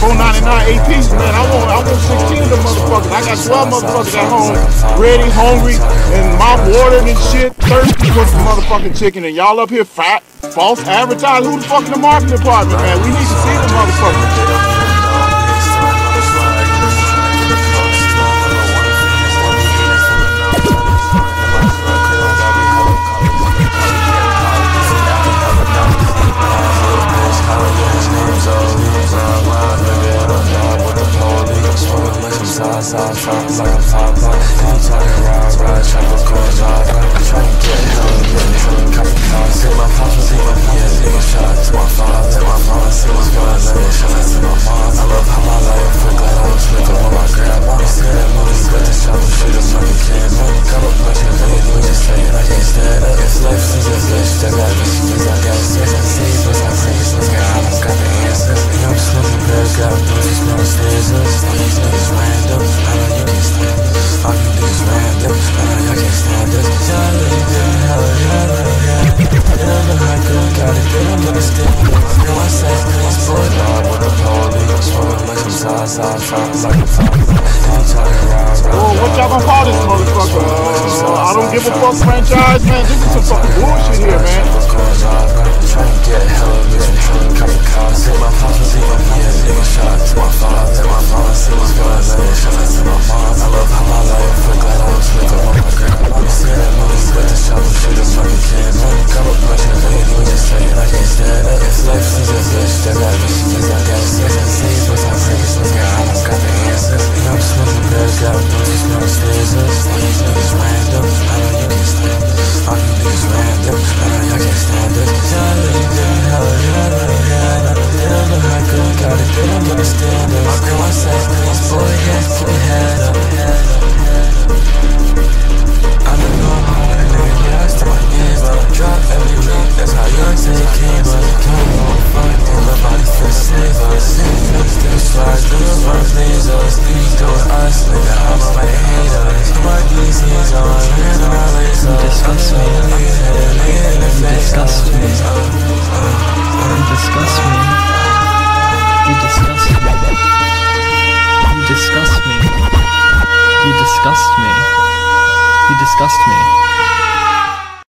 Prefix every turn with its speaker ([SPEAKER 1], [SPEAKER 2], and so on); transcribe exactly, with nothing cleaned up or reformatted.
[SPEAKER 1] four ninety-nine eight pieces, man. I want, I want sixteen of them motherfuckers. I got twelve motherfuckers at home, ready, hungry, and mouth watering and shit, thirsty for some motherfucking chicken. And y'all up here fat, false advertising. Who the fuck in the marketing department, man? We need to see them motherfuckers. Side, side, side, like I'm top block. I'm talking ride, ride, chopper, car, drive. I'm trying to get hell, get hell, copy cars. Take my pops, take my yeah, take my shot. Take my five, take my mom, see what's going on. Let me shot, take my mom. I love how my life feel glad I was with her when my grandma. Scared of movies, got the shop, shoot a fucking can. Got a bunch of ladies, we just say it, I can't stand up. If life is a bitch, that got bitch, cause I got sex. I see, but I see, this guy, I don't got the answer. I'm smoking pills, got booties, small stairs up. These niggas random. I know you can't stand it. All you do is random. I know y'all can't stand it. Y'all live in hell, y'all live in. They don't know how good got it. They don't understand it. Girl, I say, I'm spoiled out with the police. Smoking like some side, side, side, like a top. I'm talking ride, ride. Whoa, what y'all gonna call this motherfucker? Uh, I don't give a fuck franchise, man. This is some fucking bullshit here, man. Trying to get hella rich and trying to copy cars. Take my pops, take my yeah, take my shot. Take my five, take my mom, see what's going on. Let me shot, take my mom. I love how my life feel glad I was with her when my grandma. I'm scared of movies, got the shop, shoot a fucking can. Got a bunch of ladies, we just say it, I can't stand it. If life is a bitch, that got bitch, cause I got sex. I see, but I see, this guy, I don't got the answer. I'm smoking pills, got booties, small stairs up. These niggas random, I know you can't stand it. All you do is random, I know y'all can't stand it. Y'all live in hell, y'all live in. They don't know how good got it, they don't understand it. My grandma said, this boy has put his head up, head up, head up. I don't know how a nigga yells to my name, but I drop every week, that's how young say it came. But it came on fuck, till nobody feels safe. I was sitting next to the slides, do the first things, I was speaking to us. Nigga, I'm on my haters, my D Cs on, and all this.
[SPEAKER 2] You disgust me. You disgust me. You disgust me. You disgust me. You disgust me. You disgust me. You disgust me.